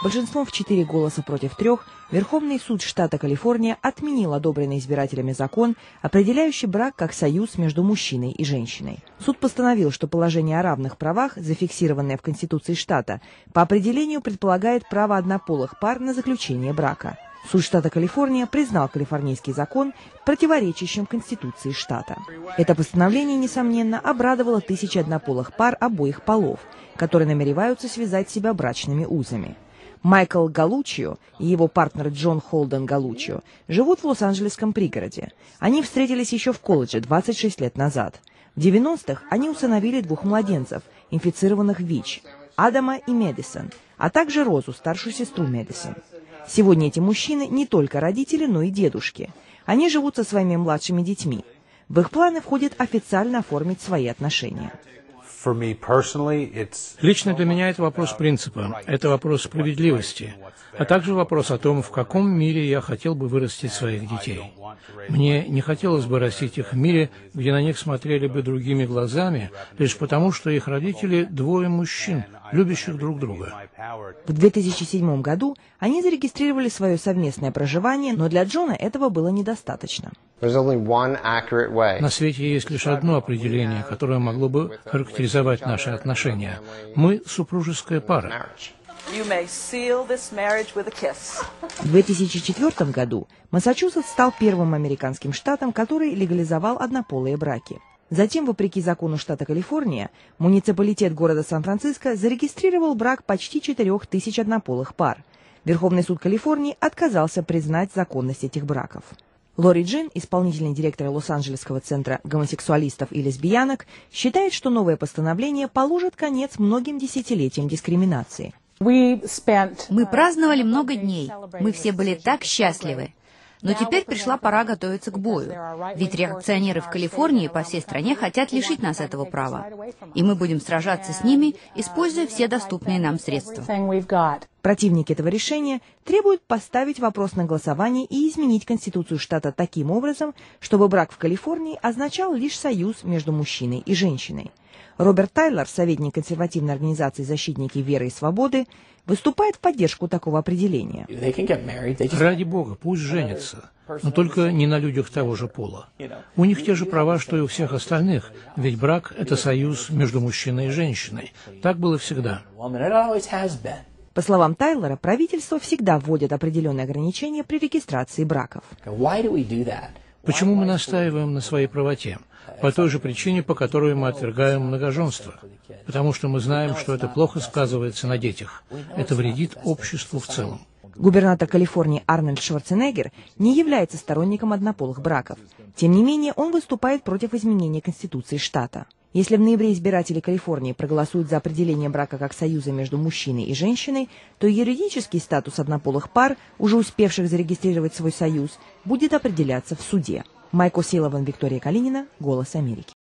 Большинством в 4 голоса против 3 Верховный суд штата Калифорния отменил одобренный избирателями закон, определяющий брак как союз между мужчиной и женщиной. Суд постановил, что положение о равных правах, зафиксированное в Конституции штата, по определению предполагает право однополых пар на заключение брака. Суд штата Калифорния признал калифорнийский закон противоречащим Конституции штата. Это постановление, несомненно, обрадовало тысячи однополых пар обоих полов, которые намереваются связать себя брачными узами. Майкл Галучио и его партнер Джон Холден Галучио живут в Лос-Анджелесском пригороде. Они встретились еще в колледже 26 лет назад. В 90-х они усыновили 2 младенцев, инфицированных ВИЧ, Адама и Мэдисон, а также Розу, старшую сестру Мэдисон. Сегодня эти мужчины не только родители, но и дедушки. Они живут со своими младшими детьми. В их планы входит официально оформить свои отношения. Лично для меня это вопрос принципа, это вопрос справедливости, а также вопрос о том, в каком мире я хотел бы вырастить своих детей. Мне не хотелось бы растить их в мире, где на них смотрели бы другими глазами, лишь потому, что их родители 2 мужчин, любящих друг друга. В 2007 году они зарегистрировали свое совместное проживание, но для Джона этого было недостаточно. На свете есть лишь одно определение, которое могло бы характеризовать наши отношения. Мы супружеская пара. В 2004 году Массачусетс стал первым американским штатом, который легализовал однополые браки. Затем, вопреки закону штата Калифорния, муниципалитет города Сан-Франциско зарегистрировал брак почти 4000 однополых пар. Верховный суд Калифорнии отказался признать законность этих браков. Лори Джин, исполнительный директор Лос-Анджелесского центра гомосексуалистов и лесбиянок, считает, что новое постановление положит конец многим десятилетиям дискриминации. Мы праздновали много дней, мы все были так счастливы. Но теперь пришла пора готовиться к бою, ведь реакционеры в Калифорнии по всей стране хотят лишить нас этого права. И мы будем сражаться с ними, используя все доступные нам средства. Противники этого решения требуют поставить вопрос на голосование и изменить Конституцию штата таким образом, чтобы брак в Калифорнии означал лишь союз между мужчиной и женщиной. Роберт Тайлер, советник консервативной организации «Защитники веры и свободы», выступает в поддержку такого определения. Ради Бога, пусть женятся, но только не на людях того же пола. У них те же права, что и у всех остальных, ведь брак – это союз между мужчиной и женщиной. Так было всегда. По словам Тайлера, правительство всегда вводит определенные ограничения при регистрации браков. Почему мы настаиваем на своей правоте? По той же причине, по которой мы отвергаем многоженство. Потому что мы знаем, что это плохо сказывается на детях. Это вредит обществу в целом. Губернатор Калифорнии Арнольд Шварценеггер не является сторонником однополых браков. Тем не менее, он выступает против изменения Конституции штата. Если в ноябре избиратели Калифорнии проголосуют за определение брака как союза между мужчиной и женщиной, то юридический статус однополых пар, уже успевших зарегистрировать свой союз, будет определяться в суде. Майкл Силован, Виктория Калинина, «Голос Америки».